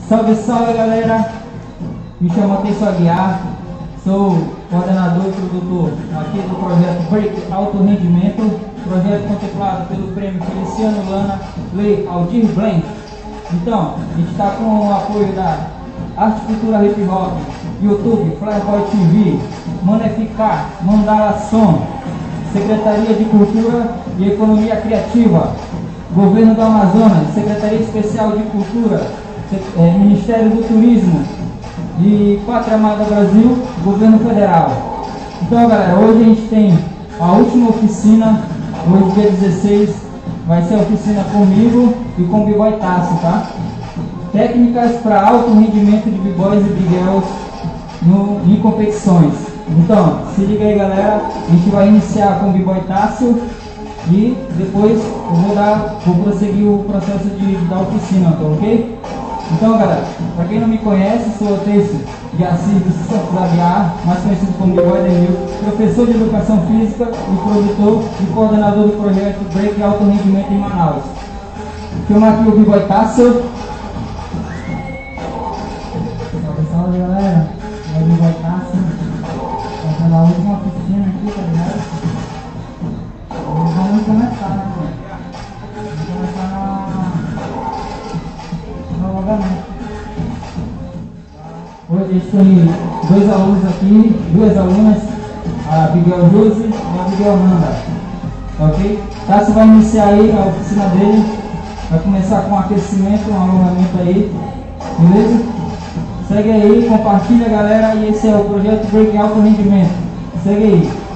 Salve, salve, galera! Me chamo Matheus Aguiar, sou coordenador e produtor aqui do projeto Break Alto Rendimento, projeto contemplado pelo prêmio Feliciano Lana, Lei Aldir Blanc. Então, a gente está com o apoio da Arte Cultura Hip Hop, YouTube, Flyboy TV, Maneficar, Mandala Som, Secretaria de Cultura e Economia Criativa, Governo do Amazonas, Secretaria Especial de Cultura, Ministério do Turismo e Pátria Amada Brasil, Governo Federal. Então, galera, hoje a gente tem a última oficina, hoje dia 16, vai ser a oficina comigo e com o B-Boy Tássio, tá? Técnicas para alto rendimento de B-Boys e B-Girls em competições. Então, se liga aí, galera, a gente vai iniciar com o B-Boy Tássio e depois eu vou prosseguir o processo da oficina, tá ok? Então, galera, para quem não me conhece, sou o Teixe de Assis dos Santos Aguiar, mais conhecido como B-Boy Demil, professor de Educação Física e produtor e coordenador do projeto Break Alto Rendimento em Manaus. Vou chamar aqui o B-Boy Tássio. Salve, salve, galera. É o B-Boy Tássio. Estamos na última oficina aqui, tá ligado? Vamos começar, né, mano? Vamos começar no alongamento. Hoje a gente tem dois alunos aqui, duas alunas, a Bigel Josi e a Bigel Nanda. Ok? Tássio vai iniciar aí a oficina dele, vai começar com um aquecimento, um alongamento aí, beleza? Segue aí, compartilha, galera, e esse é o projeto Break Alto Rendimento. Segue aí.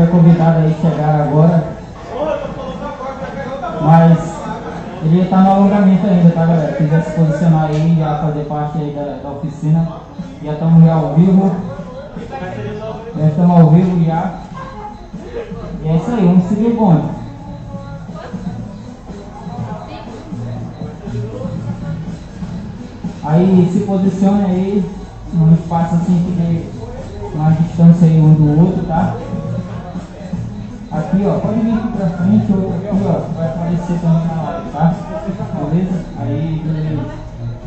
foi convidado a chegar agora, mas ele está no alongamento ainda, tá, galera? Quiser se posicionar aí, já fazer parte aí da oficina. Já estamos já ao vivo. Já estamos ao vivo já. E é isso aí, vamos seguir o bonde. Aí se posicione aí num espaço assim que dê uma distância aí um do outro, tá? Aqui, ó, pode vir aqui pra frente ou aqui, ó, vai aparecer também na hora, tá? Beleza? Aí, beleza.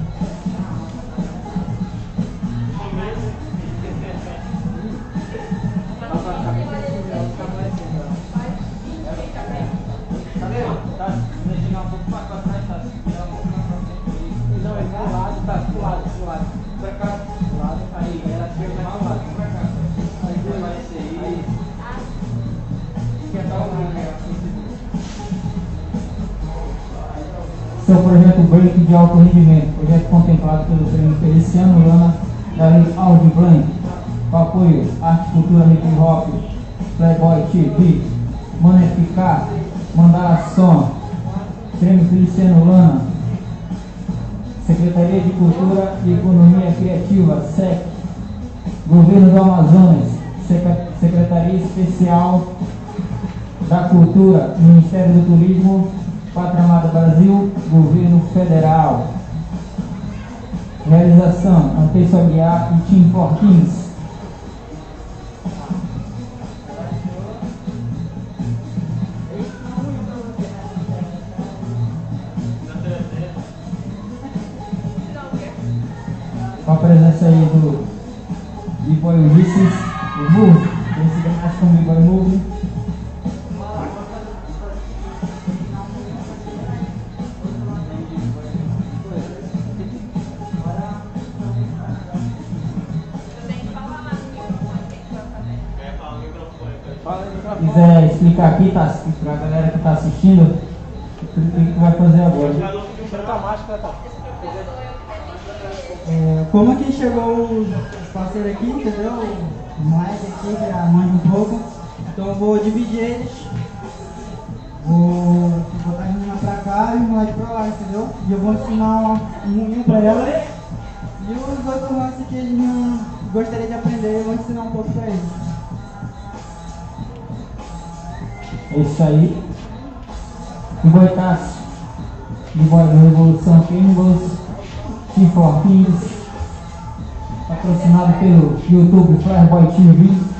Seu projeto Break de alto rendimento, projeto contemplado pelo prêmio Feliciano Lana da Lei Aldir Blanc, com apoio Arte, Cultura, Hip Hop, Playboy TV, Maneficar, Mandala Som, prêmio Feliciano Lana, Secretaria de Cultura e Economia Criativa, SEC, Governo do Amazonas, Secretaria Especial da Cultura, Ministério do Turismo, Pátria Amada Brasil, Governo Federal. Realização, Antônio Aguiar e Tim Forkins. Com a presença aí do B-Boy Ulisses, o Burro, conhecido mais como B-Boy Move. Se quiser explicar aqui, tá, para a galera que está assistindo, o que vai fazer agora. Como que chegou os parceiros aqui, entendeu? O moleque aqui, que é a mãe um pouco. Então eu vou dividir eles. Vou botar a menina pra cá e o moleque pra lá, entendeu? E eu vou ensinar um pra ela. E os outros lances que eles não gostariam de aprender, eu vou ensinar um pouco pra eles. É isso aí. B-Boy Tassi, B-Boy da Revolução Campbells, Tim Forkins, patrocinado pelo YouTube Playboy TV.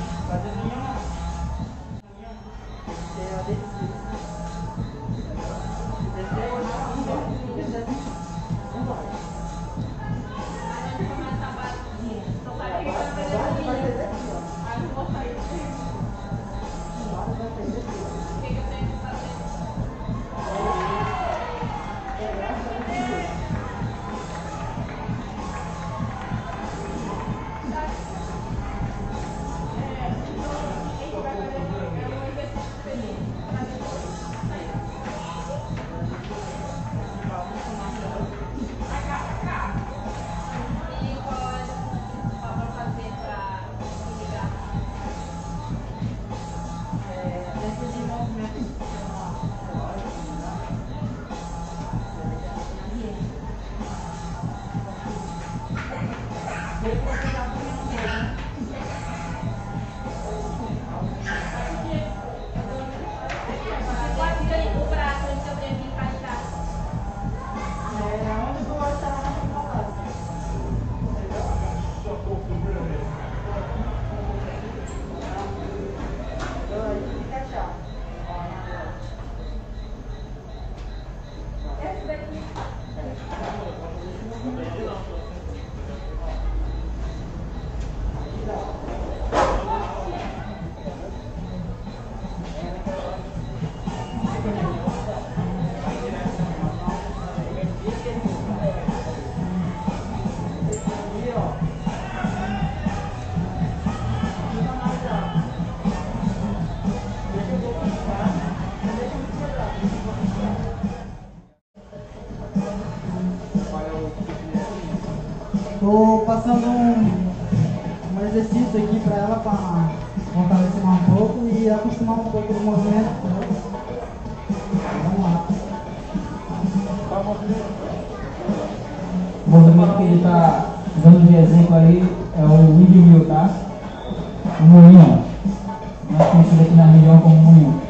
Estou passando um exercício aqui para ela para fortalecer acostumar um pouco e acostumar um pouco do movimento. Vamos lá. O movimento que ele está dando de exemplo aí é o windmill, tá? O moinho. Nós conhecemos aqui na região como moinho.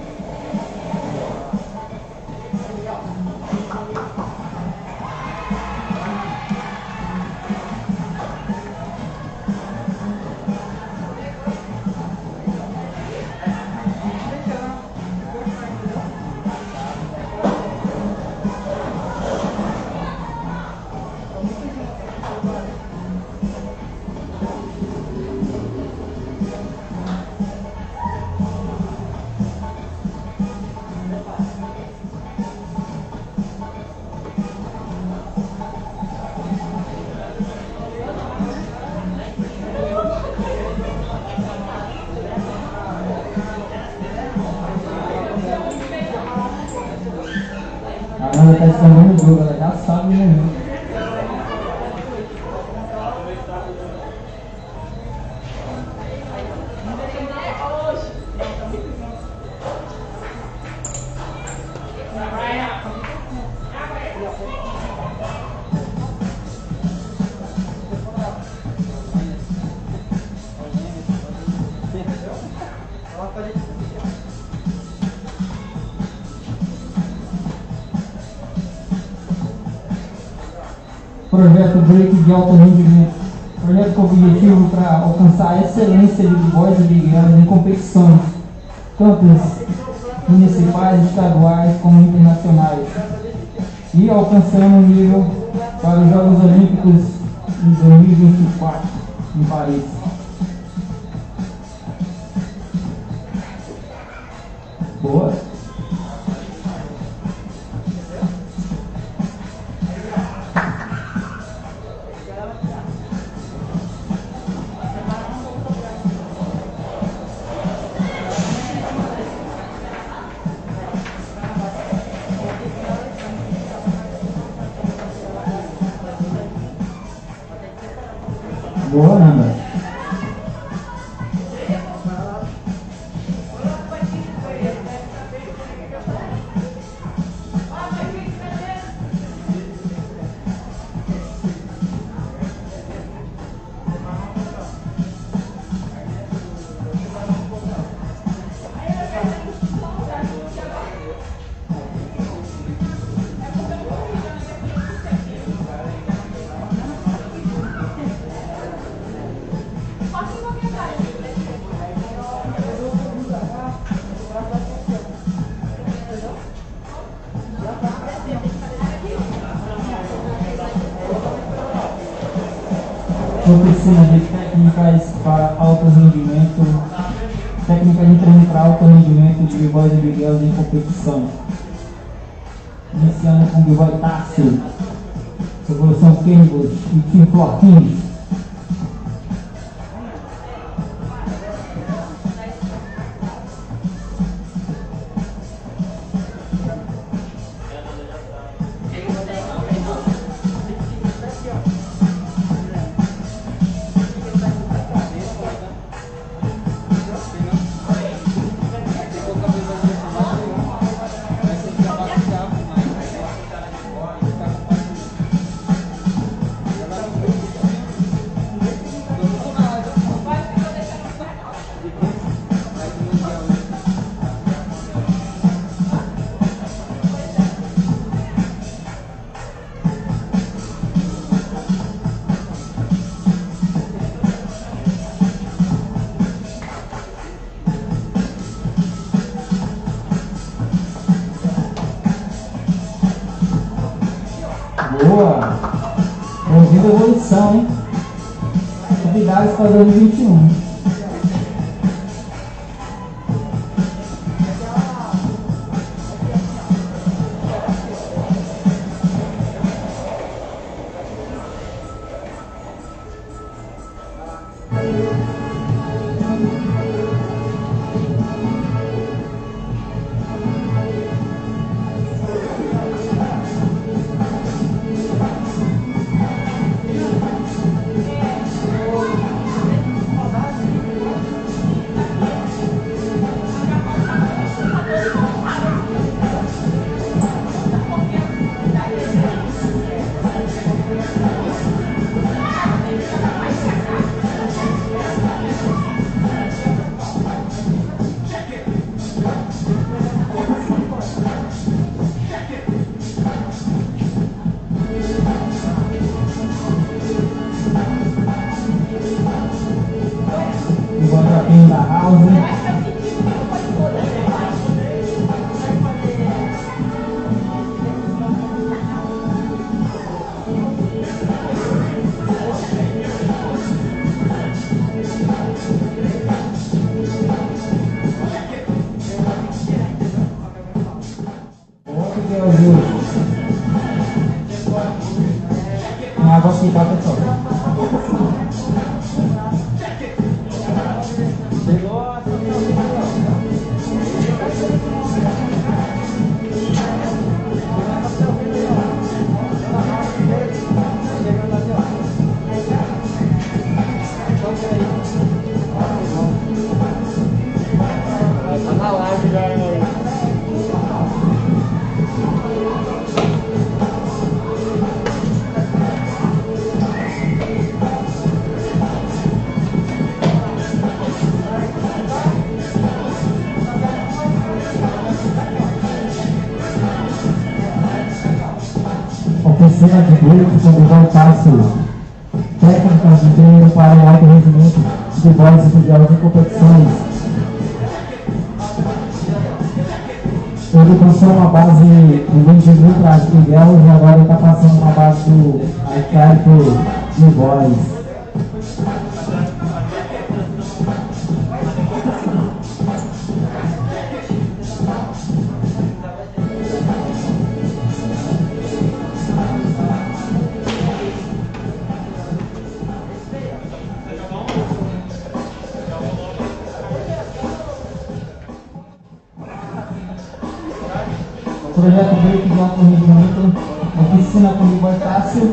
A Amanda está escondendo o jogo, ela já sabe o momento. Projeto Break de alto rendimento. Projeto com objetivo para alcançar a excelência de boys e big girls em competições, tanto municipais, estaduais como internacionais, e alcançando o nível para os Jogos Olímpicos em 2024 em Paris. Boa! Boa, Nanda. Oficina de técnicas para alto rendimento, técnica de treino para alto rendimento de b-boys e big girls em competição. Iniciando com b-boy Tássio, Revolução Cambridge e Team Floquinhos. Boa! Bem-vindo à evolução, hein? Novidades para 2021. House. Água aqui, tá, pessoal? Tá na live já, hein? Oficina de grupo sobre voltaço, técnicas de treino para o alto rendimento de bolas e filiais em competições. Ele passou uma base do 20 para as Miguel e agora está passando uma base do Arcaico de Boys. Projeto Break de alto rendimento, oficina com B-Boy Tássio,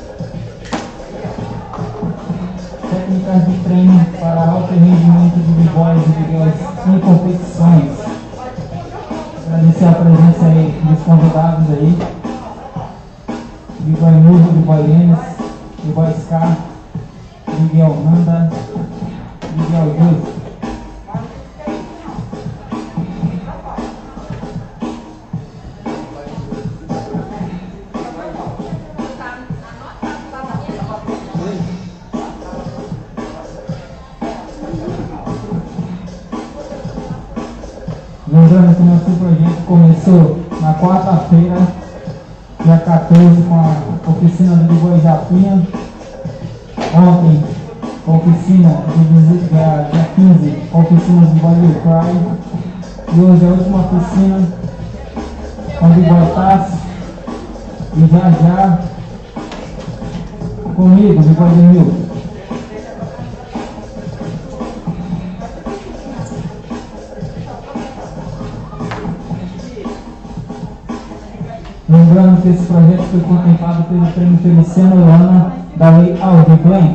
técnicas de treino para alto rendimento de B-Boys e B-Girls em competições. Agradecer a presença aí dos convidados aí, B-Boy Nudo, B-Boy Lênis, B-Boy Scar, Miguel Nanda, Miguel Jus. Lembrando que nosso projeto começou na quarta-feira, dia 14, com a oficina do B-Boy Japinha. Ontem, a oficina dia 15, a oficina do B-Boy Cry. E hoje a última oficina com o B-Boy Tássio. E já comigo, B-Boy Demil. Lembrando que esse projeto foi contemplado pelo Prêmio Feliciano Lana da Lei Aldir Blanc.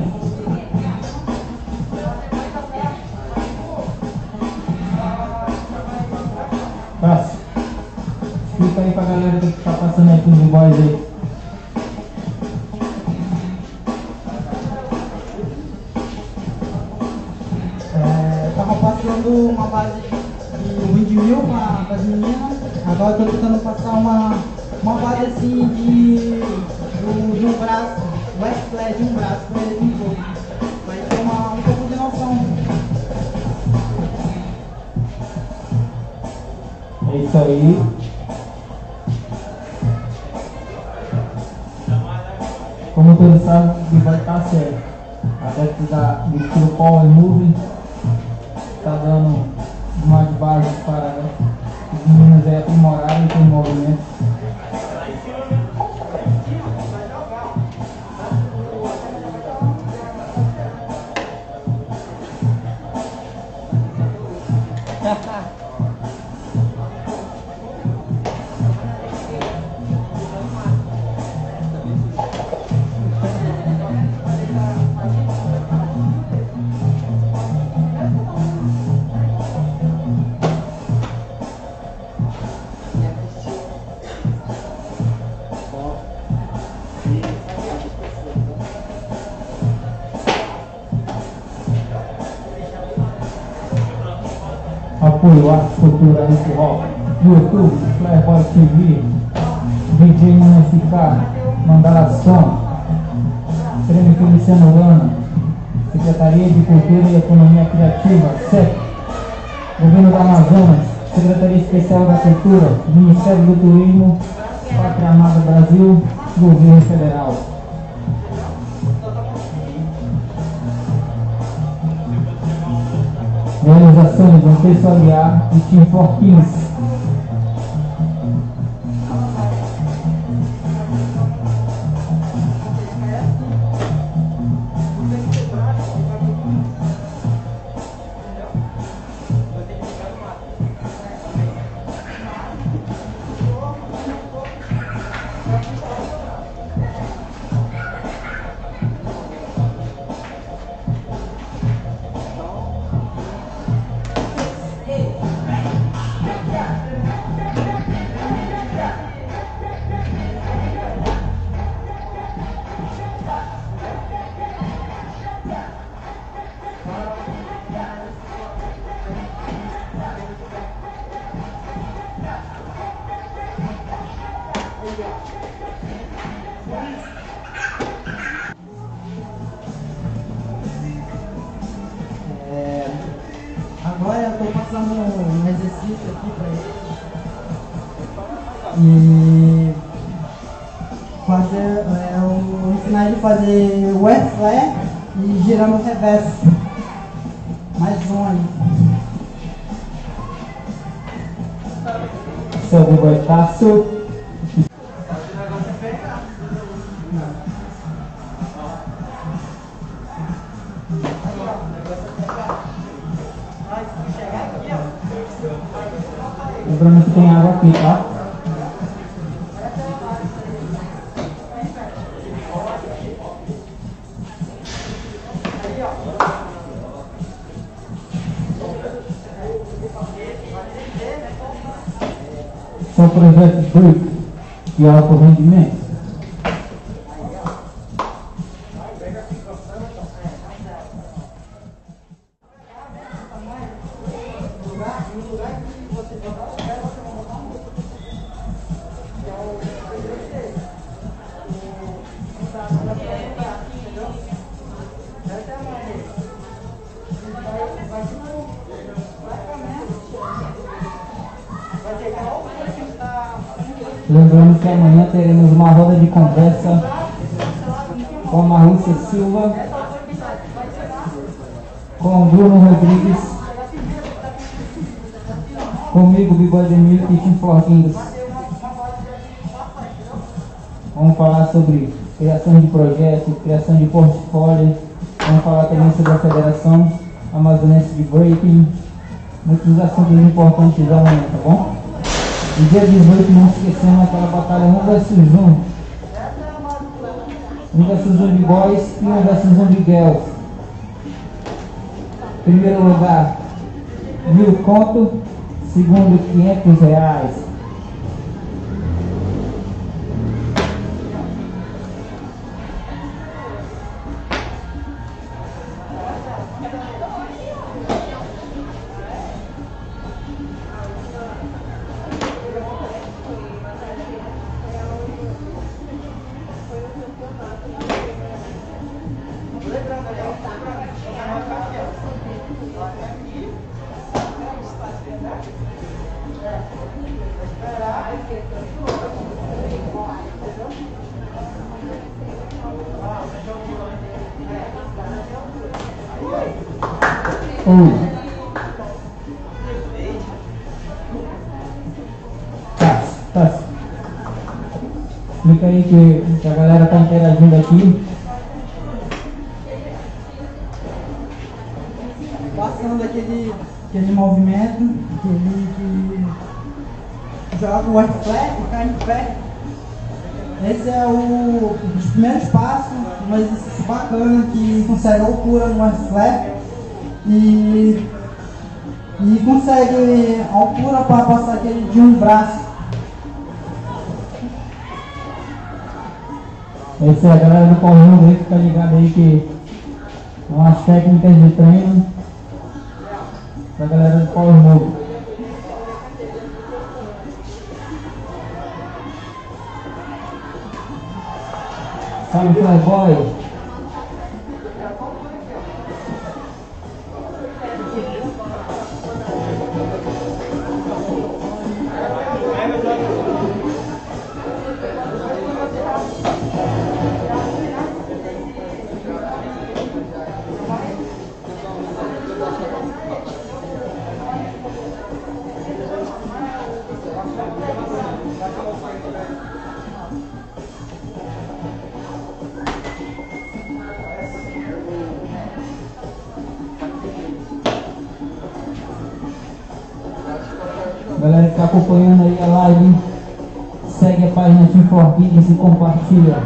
Fácil. Explica aí pra galera o que tá passando aí com os boys aí. Tava passando uma base de windmill para as meninas. Agora eu tô tentando passar uma base assim de um braço, west flat de um braço para eles um pouco. Vai ter um pouco de noção. É isso aí. Como todos sabem, que vai estar certo. Até do estilo Power Move, está dando mais bases para os meninos aí aprimorarem com o movimento. Apoio Arte Cultura Hip Hop, YouTube, Playboy TV, DJ MSK, Mandalação, Prêmio Feliciano Lana, Secretaria de Cultura e Economia Criativa, CEP, Governo do Amazonas, Secretaria Especial da Cultura, Ministério do Turismo, Pátria Amada Brasil, Governo Federal. Realizações João Pessoa Aguiar e Tim Fortins. Agora eu estou passando um exercício aqui para eles. E fazer, eu ensinar ele a fazer o air flare e girando o reverso. Mais um aí. Seu Boitaço. Lembrando que tem água aqui, tá? São projetos BRIC de alto rendimento. Lembrando que amanhã teremos uma roda de conversa com a Marlúcia Silva, com o Bruno Rodrigues, comigo, Bigode Emílio e Tim Fortins. Vamos falar sobre criação de projetos, criação de portfólio, vamos falar também sobre a Federação Amazonense de Breaking, muitos assuntos importantes amanhã, tá bom? No dia 18, não esquecendo aquela batalha 1 vs 1. 1 vs 1 de boys e 1 vs 1 de girls. Primeiro lugar, 1.000 conto. Segundo, R$500. Tá. Explica aí que a galera tá interagindo aqui. Passando aquele movimento, que joga o air flare e cai em pé. Esse é os primeiros passos, um exercício bacana que consegue altura no air flare e consegue altura para passar aquele de um braço. Essa é a galera do Correndo aí, fica ligado aí que são as técnicas de treino da galera do Power Move. Salve, Playboy! Galera que está acompanhando aí a live, segue a página Team Forbidden e compartilha.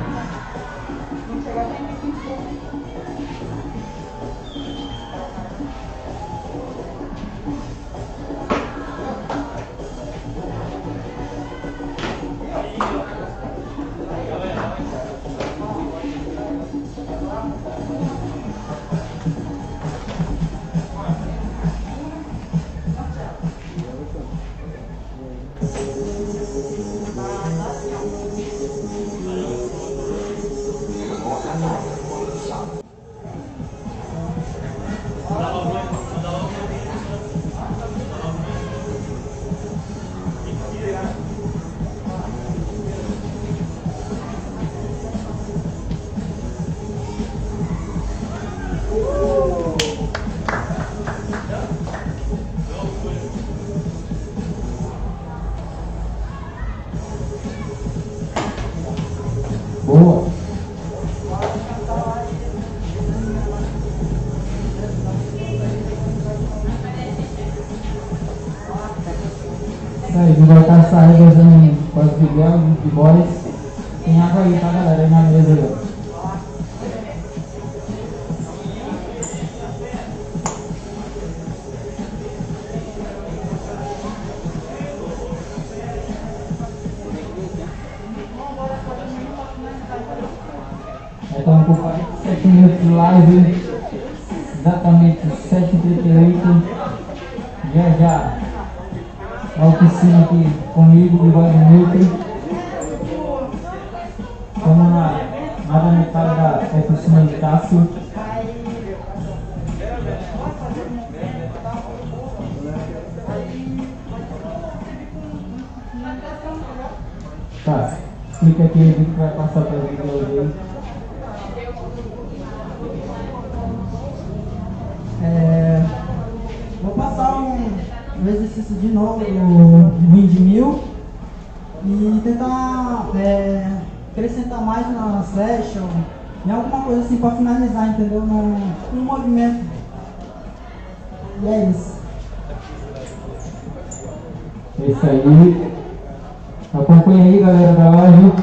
Boa! Isso aí, o Gilberto está revezando com as Miguel e boys. Tem água aí, tá, galera? Aí na mesa aí, ó. Estamos com 47 minutos de live, exatamente 7h38. Já a oficina aqui comigo, de Vale Nutri. Estamos na metade da oficina de Cássio. Tá, explica aqui o que vai passar para o vídeo aí. Vou passar um exercício de novo no windmill e tentar acrescentar mais na session e alguma coisa assim para finalizar, entendeu? No movimento. E é isso. É isso aí. Acompanha aí, galera da live.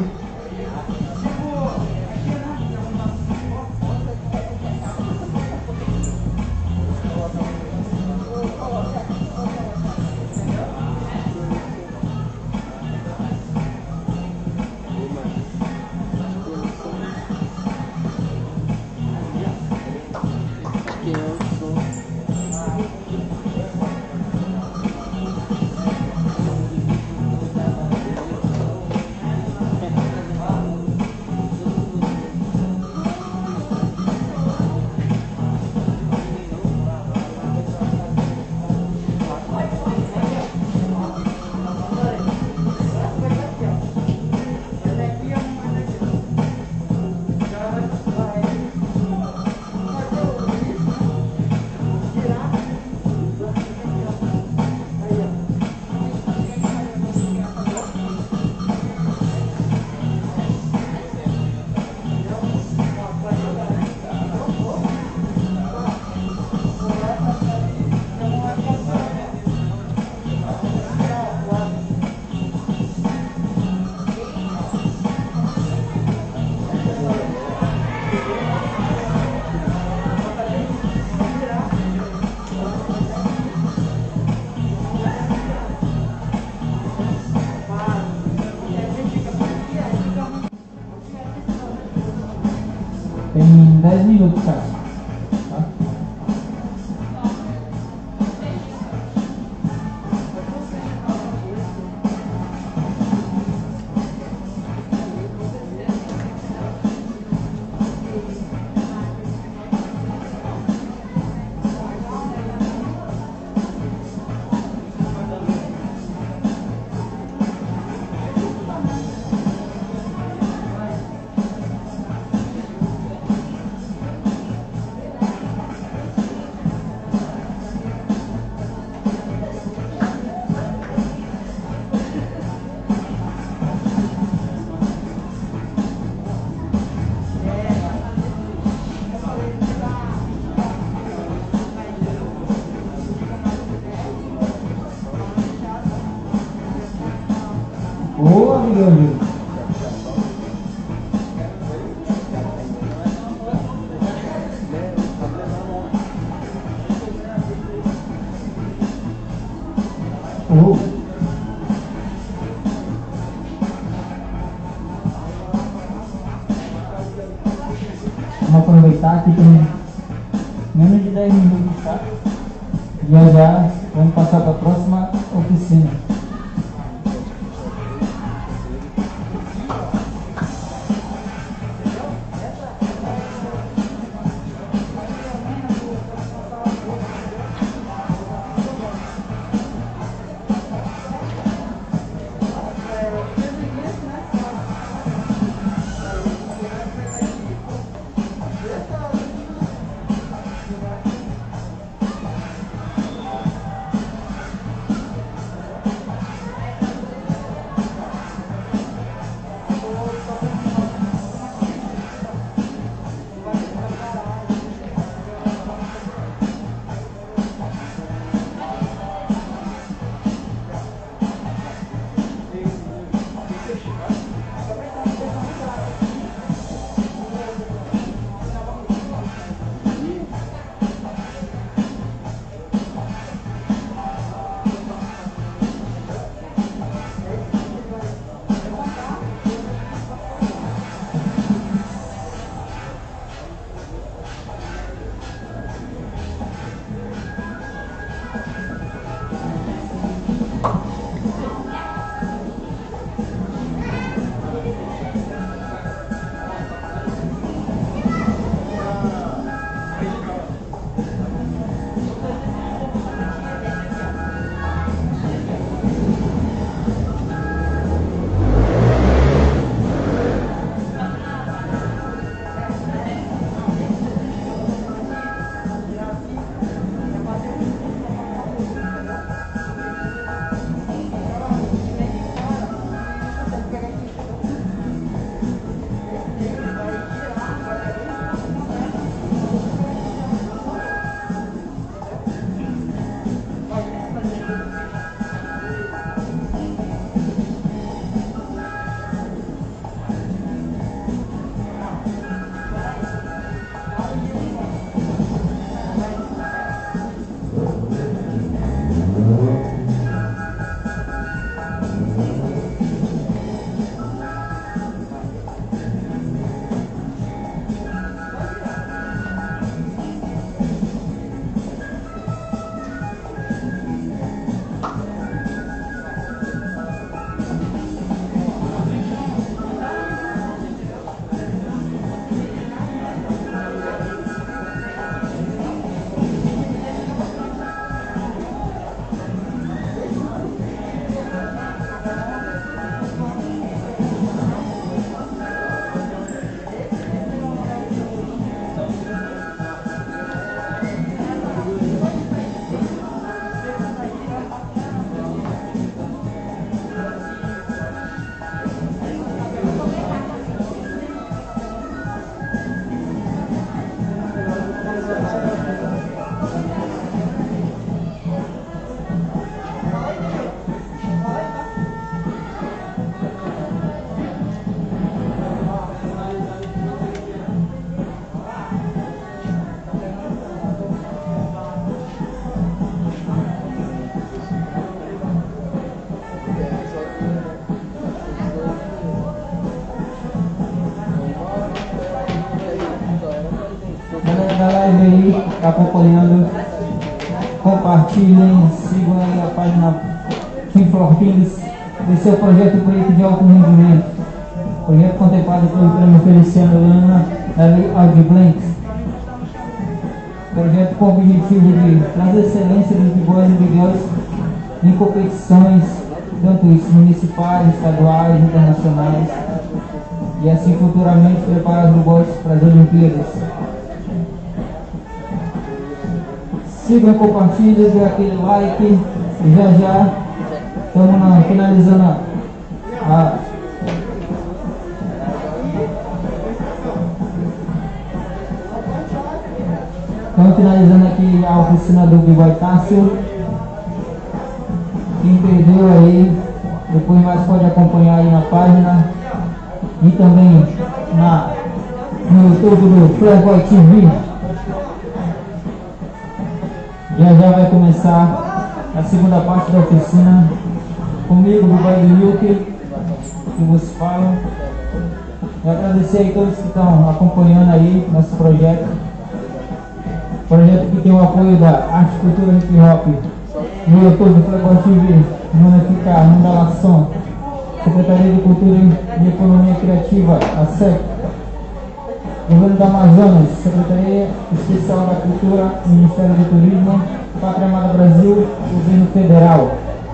Tem 10 minutos, cara. Tá? Boa, Miguel. Vamos aproveitar que tem menos de 10 minutos, tá? Já vamos passar para a próxima oficina. Aí, está acompanhando, compartilhem, sigam aí a página Team for Kings. Esse é o projeto Break de alto rendimento, projeto contemplado pelo prêmio Feliciano Lana da Audiblanks. Projeto com o objetivo de trazer excelência dos b-boys e b-girls em competições, tanto isso municipais, estaduais, internacionais, e assim futuramente preparar os b-boys para as Olimpíadas. Sigam, compartilhem, dê aquele like e já estamos finalizando estamos finalizando aqui a oficina do B-Boy Tássio. Quem perdeu aí, Depois mais pode acompanhar aí na página e também no YouTube do Playboy TV. Já vai começar a segunda parte da oficina comigo, do Baile Yuki, que vos fala. E agradecer aí todos que estão acompanhando aí nosso projeto. Projeto que tem o apoio da Arte e Cultura Hip Hop no YouTube, Playboy TV, no FK, no Dalação, Secretaria de Cultura e Economia Criativa, a SEC, Governo do Amazonas, Secretaria Especial da Cultura, Ministério do Turismo, Pátria Amada Brasil, Governo Federal.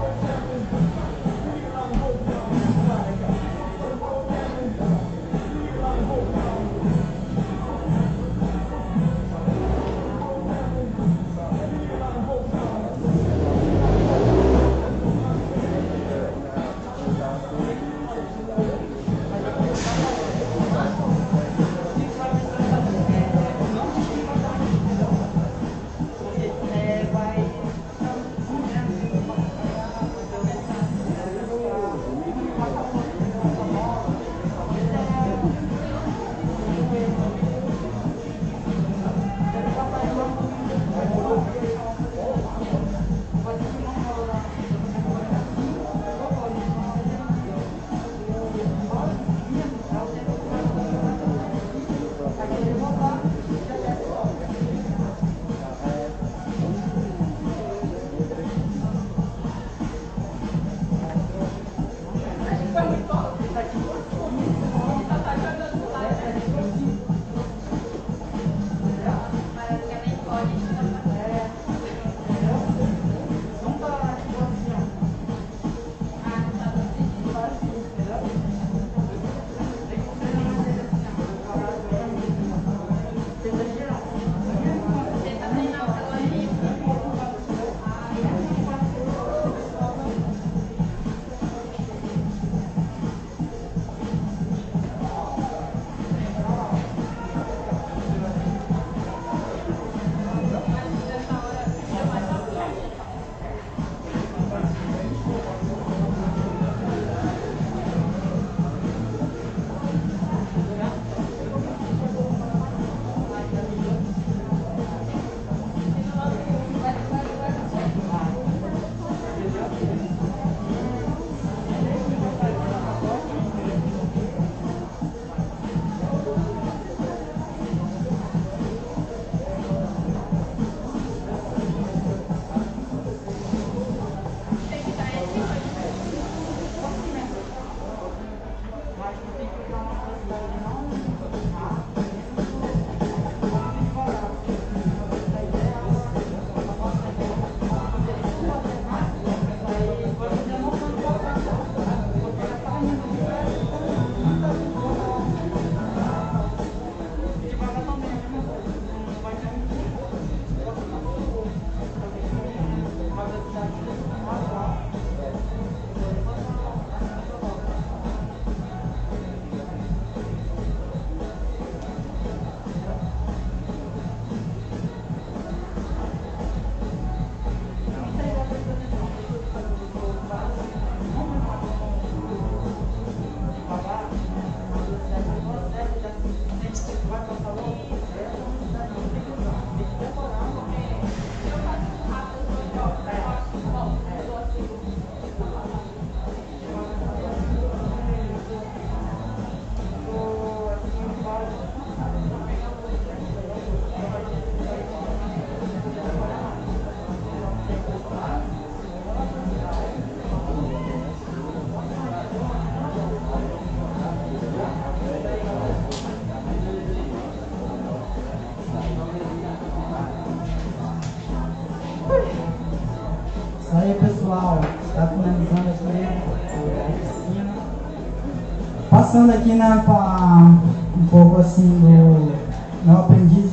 Aí pessoal, está finalizando aqui a oficina. Passando aqui, né, para um pouco assim do meu aprendiz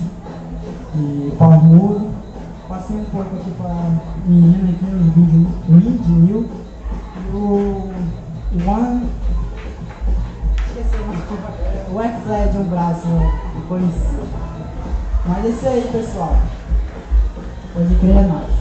de pau mudo. Passei um pouco aqui para a menina aqui no Windmill. E o One. Esqueci o X-Led de um braço conhecido. Mas é isso aí, pessoal. Pode crer, nós.